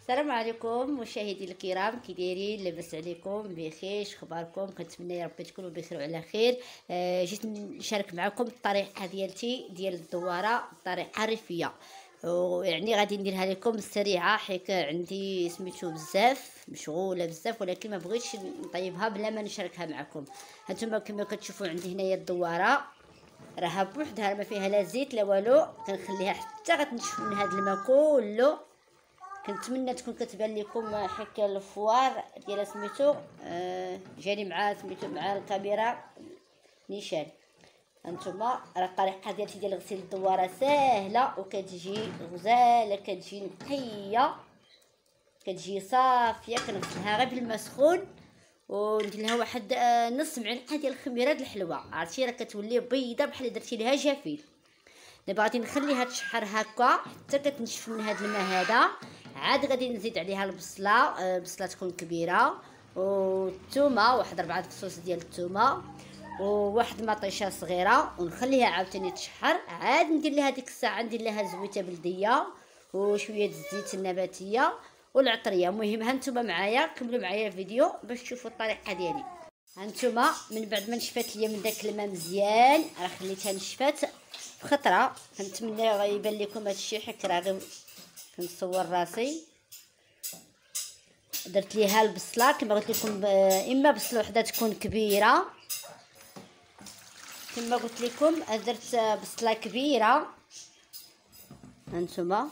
السلام عليكم مشاهدي الكرام، كي دايرين؟ لاباس عليكم؟ بخير؟ اخباركم؟ كنتمنى يا ربي تكونوا بخير وعلى خير. جيت نشارك معكم الطريقه ديالتي ديال الدواره، الطريقه الريفيه، ويعني غادي نديرها لكم سريعه حيت عندي سميتو بزاف مشغوله بزاف، ولكن ما بغيتش نطيبها بلا ما نشاركها معكم. هانتوما كما كتشوفوا عندي هنايا الدواره راها بوحدها، ما فيها لا زيت لا والو، كنخليها حتى غتنشف من هذا الماء كله. كنتمنى تكون كتبان لكم حكا الفوار ديالها سميتو جاني مع سميتو مع الكاميرا نيشان. هانتوما راه الطريقه ديالتي ديال غسيل الدواره ساهله وكتجي غزاله، كتجي نقيه، كتجي صافيه. كنغسلها غير بالماء سخون وندير لها واحد نص معلقه ديال الخميره د الحلوه، عرفتي راه كتولي بيضه بحال درتي لها جافيل. دابا غادي نخليها تشحر هكا حتى كتنشف من هذا الماء هذا. عاد غادي نزيد عليها البصله، بصله تكون كبيره، والثومه واحد 4 فصوص ديال الثومه، وواحد مطيشه صغيره، ونخليها عاوتاني تشحر. عاد ندير لها ديك الساعه ندير لها زويته بلديه وشويه الزيت النباتيه والعطريه. المهم هانتوما معايا كملوا معايا الفيديو باش تشوفوا الطريقه ديالي. هانتوما من بعد ما نشفات ليا من داك الماء مزيان، راه خليتها نشفات بخطره. كنتمنى غيبان لكم هادشي حيت راه غير كنصور راسي. درت ليها البصله كما قلت لكم، اما بصله وحده تكون كبيره كما قلت لكم، درت بصله كبيره هانتوما،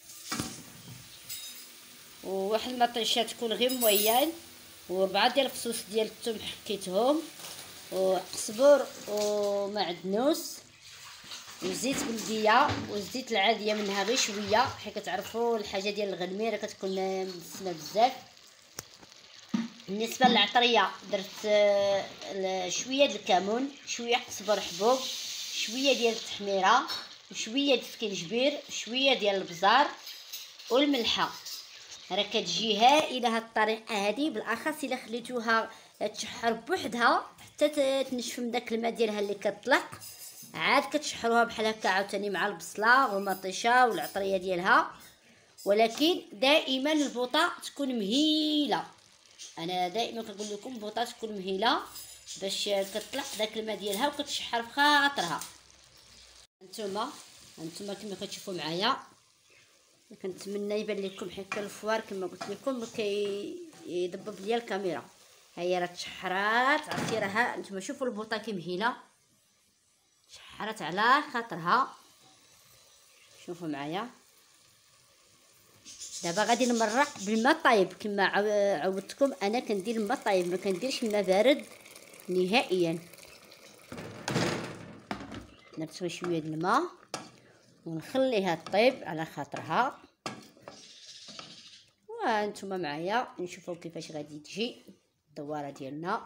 وواحد المطيشه تكون غير مويان، و4 ديال الفصوص ديال الثوم حكيتهم، وقزبر ومعدنوس وزيت بلديه والزيت العاديه منها غير شويه، حيت كتعرفوا الحاجه ديال الغنميره كتكون مدسمه بزاف. بالنسبه للعطريه درت شويه ديال الكمون، شويه قزبر حبوب، شويه ديال التحميره، وشويه ديال السكينجبير، شويه ديال البزار والملحه. راه كتجي هائله هاد الطريقه هذه، بالاخص الا خليتوها تشحر بوحدها حتى تنشف من داك الماء ديالها اللي كطلق. عاد كتشحروها بحال هكا عاوتاني مع البصله والمطيشه والعطريه ديالها، ولكن دائما البوطه تكون مهيله. انا دائما كنقول لكم البوطه تكون مهيله باش كطلق داك الماء ديالها وكتشحر بخاطرها. هانتوما كما كتشوفوا معايا، كنتمنى يبان لكم حتى الفوار كما قلت لكم كيضبب ليا الكاميرا. هي راه تشحرات، عرفتي راها نتوما شوفوا البوطه كي مهيله، شحرات على خاطرها. شوفوا معايا دابا غادي نمرق بالماء طايب كما عودتكم. انا كندير الماء طايب، ما كنديرش الماء بارد نهائيا. نرسل شويه د الماء ونخليها طيب على خاطرها. وانتم معايا نشوفوا كيفاش غادي تجي الدواره ديالنا.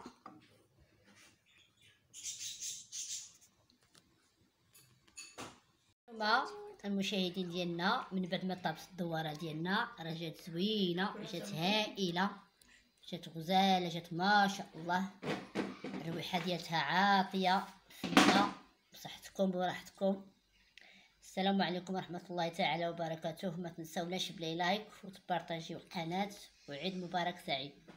المشاهدين ديالنا من بعد ما طابت الدواره ديالنا راه جات زوينه، جات هائله، جات غزاله، جات ما شاء الله. الريحه ديالتها عاطيه فينا، بصحتكم وراحتكم. السلام عليكم ورحمه الله تعالى وبركاته. ما تنساوناش بلاي لايك وتبارطاجيو القناه، وعيد مبارك سعيد.